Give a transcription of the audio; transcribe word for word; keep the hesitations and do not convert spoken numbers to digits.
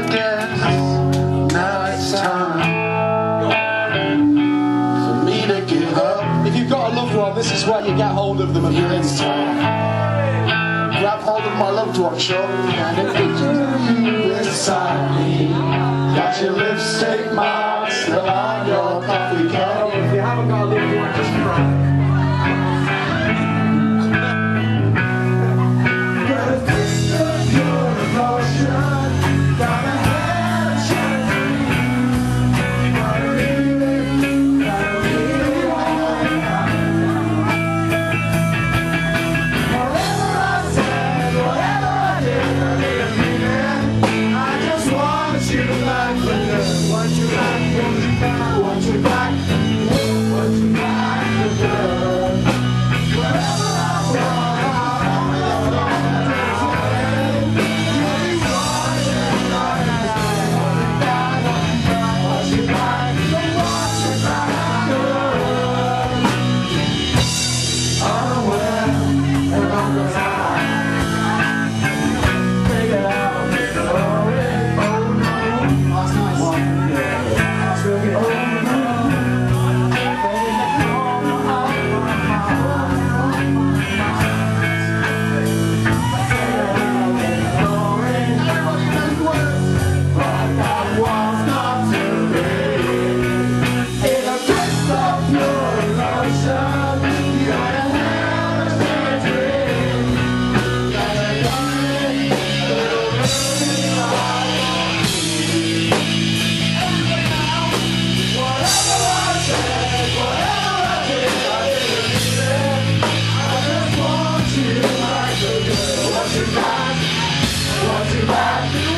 guess now it's time for me to give up. If you've got a loved one, this is where you get hold of them at your end time. Grab hold of my loved one, sure. And if it's you beside me, got your lipstick mark still on your coffee cup. If you haven't got a loved one, just cry. Want you back, want you back.